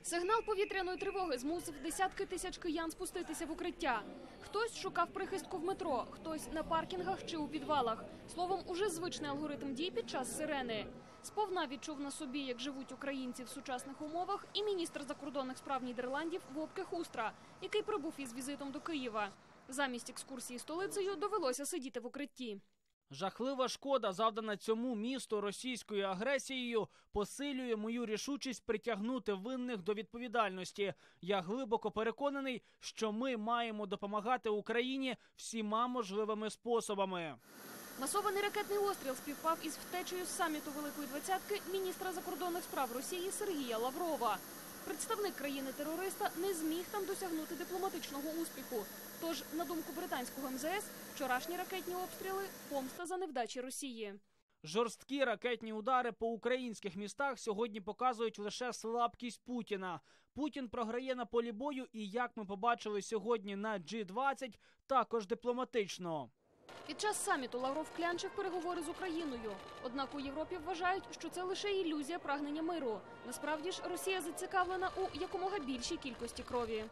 Сигнал повітряної тривоги змусив десятки тисяч киян спуститися в укриття. Хтось шукав прихистку в метро, хтось на паркінгах чи у підвалах. Словом, уже звичний алгоритм дій під час сирени. Сповна відчув на собі, як живуть українці в сучасних умовах, і міністр закордонних справ Нідерландів Вопке Хустра, який прибув із візитом до Києва. Замість екскурсії столицею довелося сидіти в укритті. Жахлива шкода, завдана цьому місту російською агресією, посилює мою рішучість притягнути винних до відповідальності. Я глибоко переконаний, що ми маємо допомагати Україні всіма можливими способами. Масований ракетний обстріл співпав із втечею з саміту Великої Двадцятки міністра закордонних справ Росії Сергія Лаврова. Представник країни-терориста не зміг там досягнути дипломатичного успіху. Тож, на думку британського МЗС, вчорашні ракетні обстріли – помста за невдачі Росії. Жорсткі ракетні удари по українських містах сьогодні показують лише слабкість Путіна. Путін програє на полі бою і, як ми побачили сьогодні на G20, також дипломатично. Під час саміту Лавров клянчив переговори з Україною. Однак у Європі вважають, що це лише ілюзія прагнення миру. Насправді ж Росія зацікавлена у якомога більшій кількості крові.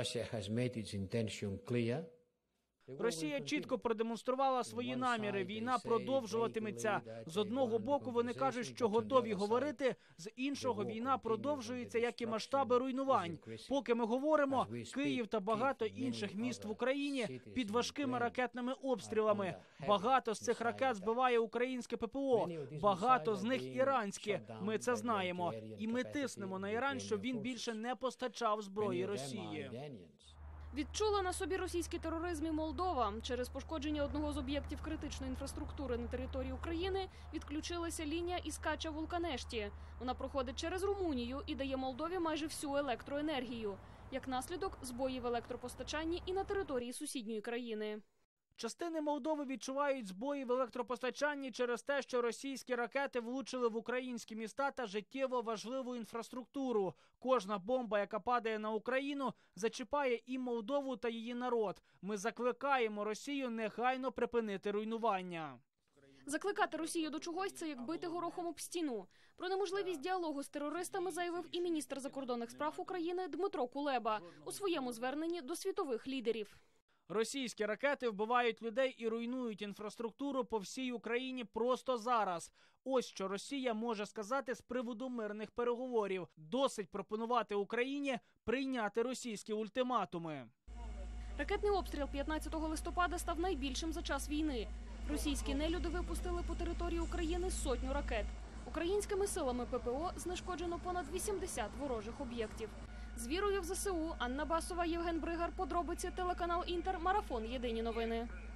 Росія чітко продемонструвала свої наміри. Війна продовжуватиметься. З одного боку вони кажуть, що готові говорити, з іншого війна продовжується, як і масштаби руйнувань. Поки ми говоримо, Київ та багато інших міст в Україні під важкими ракетними обстрілами. Багато з цих ракет збиває українське ППО, багато з них іранське. Ми це знаємо. І ми тиснемо на Іран, щоб він більше не постачав зброї Росії. Відчула на собі російський тероризм і Молдова. Через пошкодження одного з об'єктів критичної інфраструктури на території України відключилася лінія із Кача-Вулканешті. Вона проходить через Румунію і дає Молдові майже всю електроенергію. Як наслідок – збої в електропостачанні і на території сусідньої країни. Частини Молдови відчувають збої в електропостачанні через те, що російські ракети влучили в українські міста та життєво важливу інфраструктуру. Кожна бомба, яка падає на Україну, зачіпає і Молдову та її народ. Ми закликаємо Росію негайно припинити руйнування. Закликати Росію до чогось – це як бити горохом об стіну. Про неможливість діалогу з терористами заявив і міністр закордонних справ України Дмитро Кулеба у своєму зверненні до світових лідерів. Російські ракети вбивають людей і руйнують інфраструктуру по всій Україні просто зараз. Ось що Росія може сказати з приводу мирних переговорів. Досить пропонувати Україні прийняти російські ультиматуми. Ракетний обстріл 15 листопада став найбільшим за час війни. Російські нелюди випустили по території України 100 ракет. Українськими силами ППО знешкоджено понад 80 ворожих об'єктів. З вірою в ЗСУ Анна Басова, Євген Бригар. Подробиці телеканал Інтер. Марафон. Єдині новини.